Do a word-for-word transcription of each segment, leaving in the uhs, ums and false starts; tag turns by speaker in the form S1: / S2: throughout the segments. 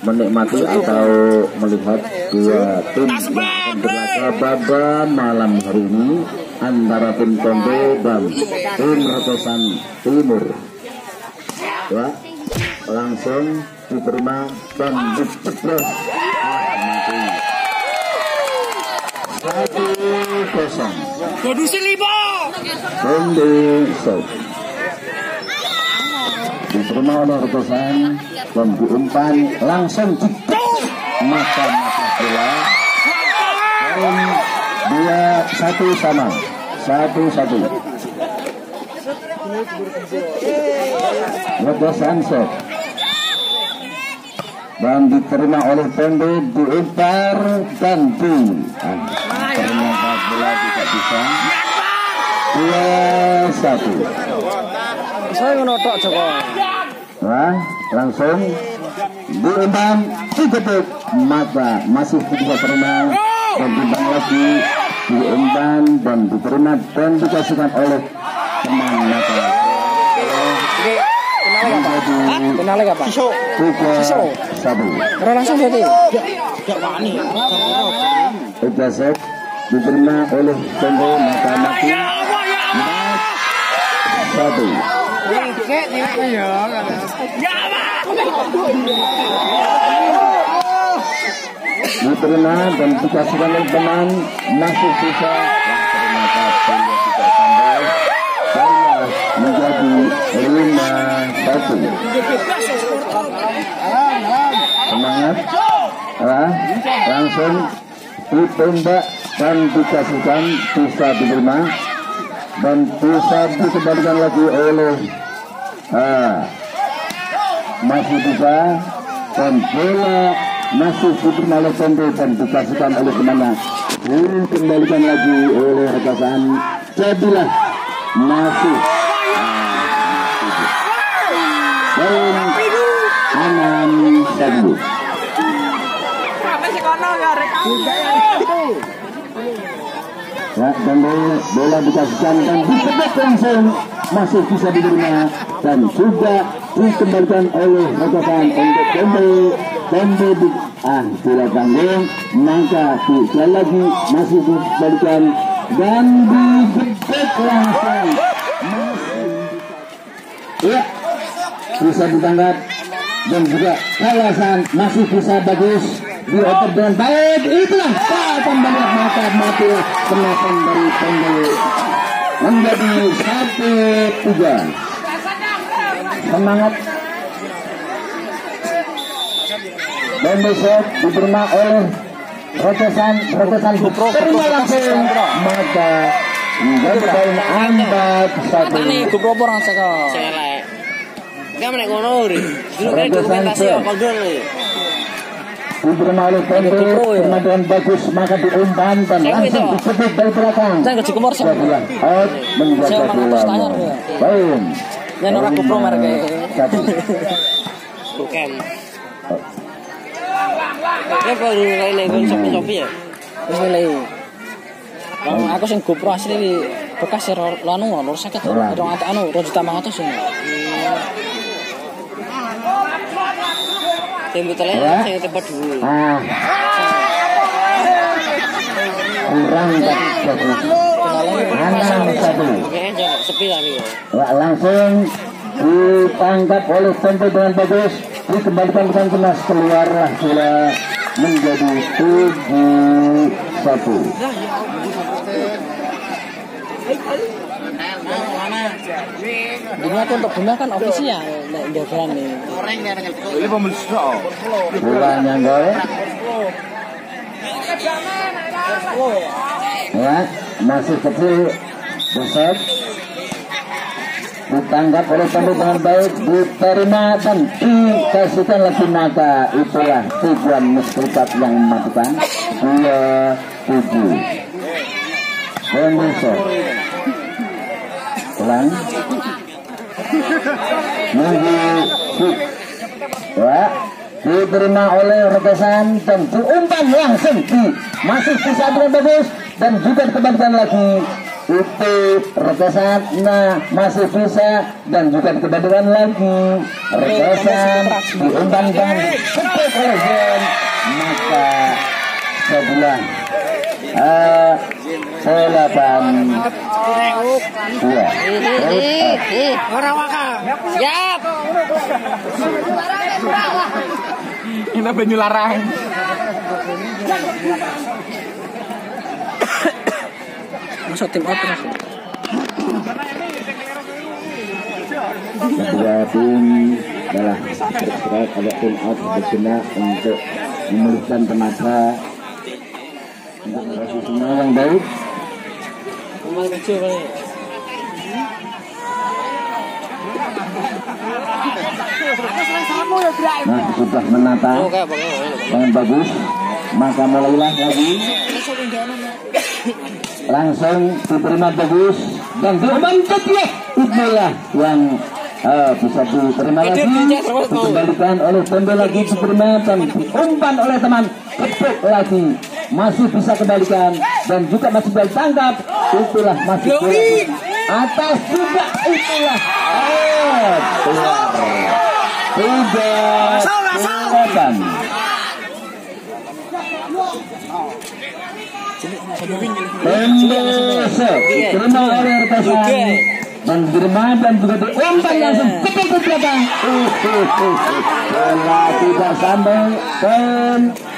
S1: menikmati atau melihat dua tim yang akan berlaga pada malam hari ini antara tim Tondo dan tim Rotosan Timur. Ya, langsung diterima dan dicoblos. Satu kosong.
S2: Produksi lima.
S1: Tondo South diterima oleh Rotosan dan diumpan langsung di mata mata bola. Dan dua satu sama satu satu. Rotosan South dan diterima oleh Tondo, diumpar dan di ternyata bola tidak bisa. Dua satu.
S2: Saya ngonotok Joko.
S1: Nah, langsung diumpan diketuk mata masih tidak terima dan diumpan lagi diumpan dan diterima dan dikasihkan oleh teman mata.
S2: Kenal gak Pak?
S1: Tiga satu.
S2: Orang langsung berarti.
S1: Tiga set diterima oleh Tondo mata mati. Satu. Diterima dan dikasihkan oleh teman masih bisa. Ternyata Tondo tidak sampai. Saya menjadi lima satu. Semangat. Ah, langsung ditembak dan dikasihkan, bisa diterima dan bisa dikembalikan lagi oleh ah, masih bisa dan bola masih diterima oleh Tondo dan dikasihkan oleh kemana dikembalikan lagi oleh Rotosan. Jadilah masih dan enam satu. Ya, dan bola dikasihkan dan ditebak langsung masih bisa diterima dan juga dikembalikan oleh Rotosan untuk Tondo. Tondo di ah tidak tanggung maka tidak lagi masih dikembalikan dan digebek langsung. Ya, bisa ditangkap dan juga kawasan masih bisa bagus dioper dengan baik. Itulah akan banyak mata mati kenakan dari Tondo menjadi satu tiga. Semangat. Dan besok diterima oleh Rotosan Rotosan terima langsung maka menjadi empat satu.
S2: Ini GoPro orang sekolah. Kamu naik ngono ri. Dulu kan dokumentasi apa dulu.
S1: Diterima oleh Tondo dengan bagus maka diumpan dan langsung dicebut dari belakang.
S2: Saya ke Cikumor sih.
S1: Out menjaga bola. Boom.
S2: Yang orang GoPro mereka. Bukan. Ya baru lele kon sopi-sopi ya. Wis lele. Wong aku sing GoPro asli bekas lanu lur seket. Rong atek anu rong juta lima ratus ya. Tembok tele sing tepat dulu. Ah. Kurang tapi bagus. Enam satu. Sepi tadi. Langsung ditangkap oleh Tondo dengan bagus, dikembalikan dengan jelas keluarlah bola menjadi tujuh satu. Dunia untuk guna kan ofisial jalan nih.
S1: Ini pembeli sudah. Bolanya enggak. Ya, masih kecil besar. Ditangkap oleh Tondo dengan baik, diterima dan dikasihkan lagi maka itulah tujuan muslihat yang mematikan. Dua tujuh. Pemirsa pelan nunggu ya diterima oleh Rotosan dan diumpan langsung di masih bisa dengan bagus dan juga dikembalikan lagi itu Rotosan. Nah masih bisa dan juga dikembalikan lagi Rotosan diumpan dan oleh Zen, maka sebelah uh, delapan dua.
S2: Orang waka. Siap.
S3: Ini banyu larang.
S2: Masuk tim apa?
S1: Kedua tim adalah bergerak ada tim out berguna untuk memulihkan tenaga untuk posisinya yang baik.
S2: Pemain kecil kali.
S1: Nah, sudah menata dengan bagus, maka mulailah lagi. Langsung diterima bagus dan diumpan ya. Itulah yang uh, bisa diterima lagi, dikembalikan oleh Tembe lagi diterima dan diumpan oleh teman, kepuk lagi, masih bisa kembalikan dan juga masih bisa ditangkap. Itulah masih atas juga, itulah oh, keluar tidak kelihatan. Pembesa diterima oleh repasan dan diterima dan juga diumpan langsung kepuk ke belakang. Bola tidak sampai dan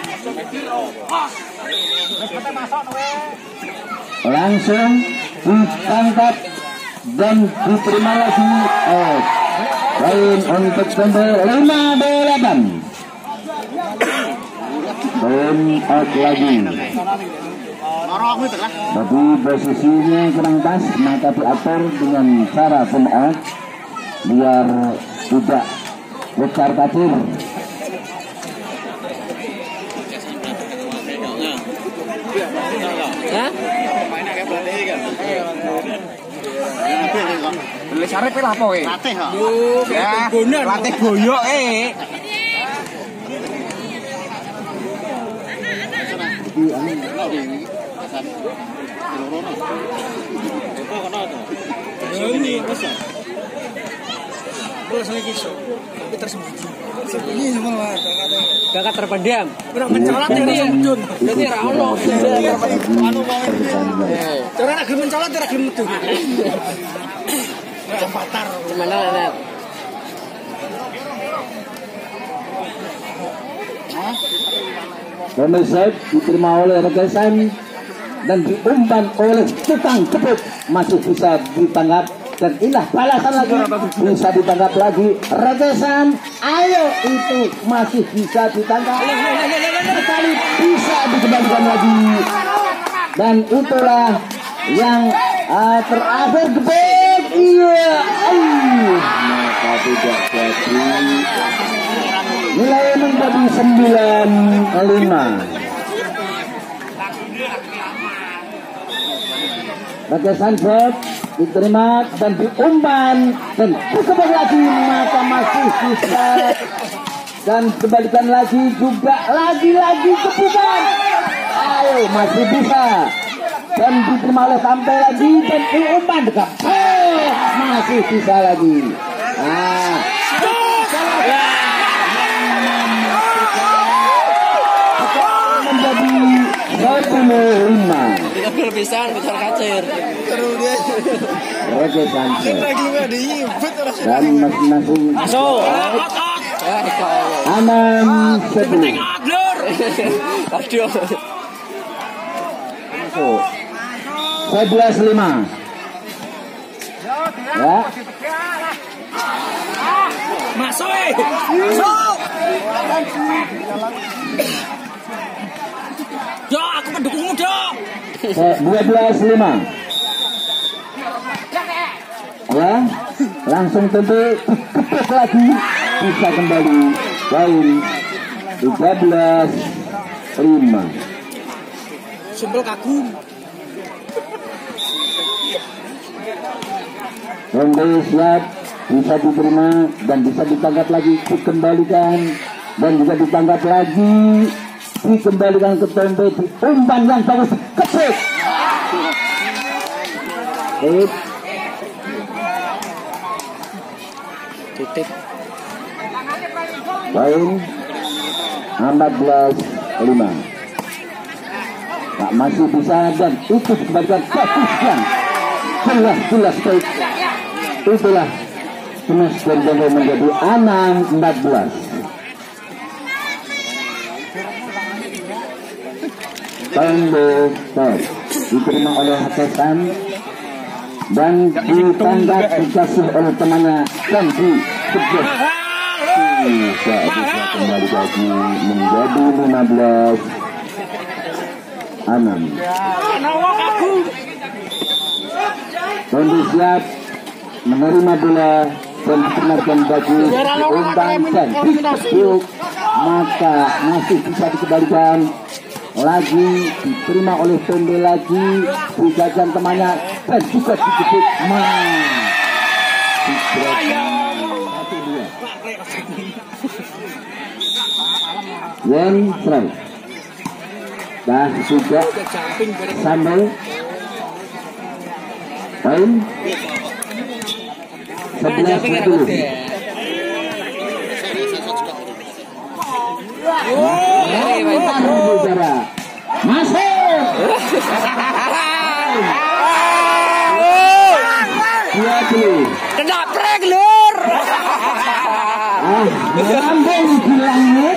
S1: langsung ditangkap dan diterima lagi. Oh, poin untuk Tembe lima delapan. Poin out lagi. Tapi posisinya kurang pas, maka diatur dengan cara pin out biar tidak besar kacir.
S3: Beli sarep lah apa eh?
S4: Latih kok.
S3: Ya, latih goyok eh.
S4: Ini bisa. Boleh saya kisah, tapi tersembunyi. Sembunyi semua
S2: Bakat terpendam.
S4: Udah mencolot ini ya.
S2: Berarti ra ono.
S4: Anu mau. Cara nak gelem mencolot ora gelem metu. Jembatar.
S2: Gimana Net?
S1: Homicide diterima oleh rekesan dan diumpan oleh tukang kepuk, masih bisa ditangkap dan inilah balasan lagi, bisa ditangkap lagi rekesan. Ayo, itu masih bisa ditangkap sekali, bisa dikembalikan lagi dan itulah yang uh, terakhir kepuk. Iya, uh, maka tidak jadi. Nilai menjadi sembilan lima. Pakai sunset diterima dan diumpan dan dikembalikan lagi, maka masih bisa dan kembalikan lagi juga lagi-lagi keputusan. Ayo, masih bisa dan diterima oleh sampai lagi dan diumpan dekat. Oh, masih bisa lagi. Nah, menjadi sepuluh lima.
S2: Kita berpisahan besar kacir.
S1: Roger Sanchez
S4: Lagi enggak diibet ora.
S1: dan masing-masing
S2: Masuk. Ya dikau.
S1: aman sepuluh.
S2: Aduh.
S1: Masuk sebelas lima. Ya,
S4: Masuk eh. Masuk. Dok, aku pendukungmu, Dok.
S1: dua belas lima. Ya, langsung tentu dikepuk lagi, bisa kembali poin tiga belas lima.
S4: Sumpel kagum.
S1: Ronde siap, bisa diterima dan bisa ditangkap lagi, dikembalikan dan juga ditangkap lagi, dikembalikan ke Tembe, diumpan yang bagus, kepuk. Tip.
S2: Titip.
S1: Poin empat belas lima. Nah, masih bisa dan itu kembalikan bagus dan jelas-jelas baik. Itulah Tunas Gonjong menjadi enam empat belas. Combo top diterima oleh Hasan dan ditangkap dikasih oleh temannya dan dikejar. Tidak bisa kembali lagi menjadi lima belas enam. Tondi siap menerima bola dan dikenakan bagus diundang dan dikepuk, maka masih bisa dikembalikan lagi, diterima oleh Tondi lagi, dijajan temannya dan juga dikepuk. Yang strike dah sudah sampai poin sebelas sepuluh. Masuk dua puluh.
S2: Kena prek lur.
S1: Ah, melambung di langit.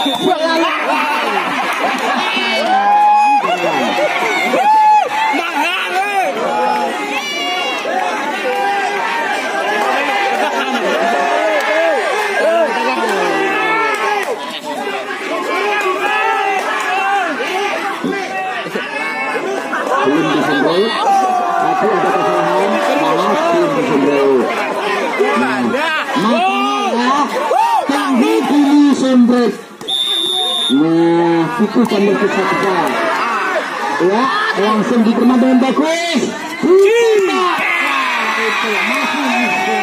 S1: Belum disembel, tapi ada kesalahan, malah belum disembel. Nah, makanya kami dulu sembel. Nah, itu sambil kita ya, langsung diterima dengan bagus. Tidak. Itu masih bisa.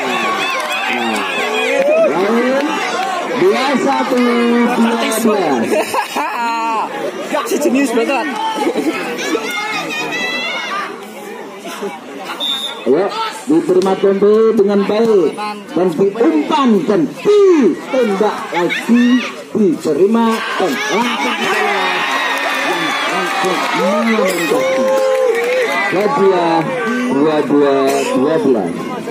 S1: Lain dua satu dua belas.
S2: Sejenis banget.
S1: Ya, diterima Tombe dengan baik dan diumpan dan ditembak lagi, diterima dan langsung dibalas yang langsung menangkap. Hadiah dua dua dua belas.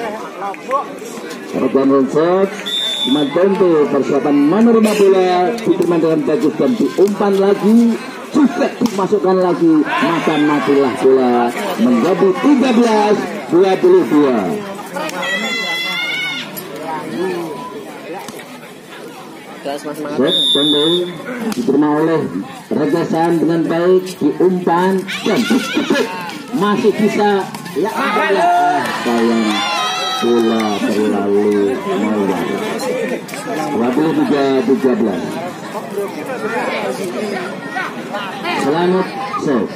S1: Rekan Ronsot Teman Tombe persiapan menerima bola, diterima dengan bagus dan diumpan lagi, juga dimasukkan lagi, maka matilah bola menjadi tiga belas dua puluh dua. Set Tombe diterima oleh Regasan dengan baik, diumpan dan dikepuk, masih bisa ya adalah sayang bola terlalu mewah. dua puluh tiga tiga belas. Selamat set.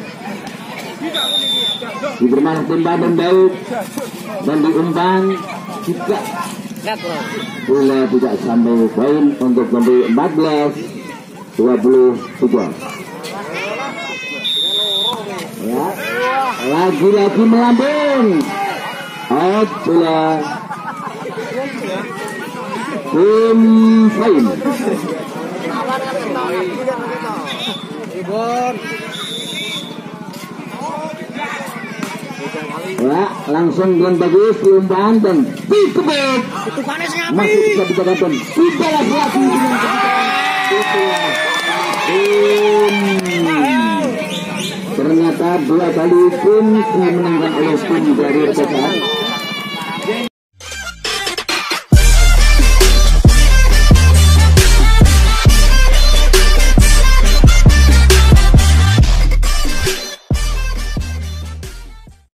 S1: Diterima tembak dan baik dan diumpan juga bola tidak sampai poin untuk memberi empat belas dua puluh tiga. Ya, lagi-lagi melambung. Out bola. Tim poin. Ya, langsung dengan bagus diumpan dan dikepuk. Masih bisa dikatakan dibalas lagi dengan kepikiran. Ternyata dua kali pun dimenangkan oleh tim dari Regasan.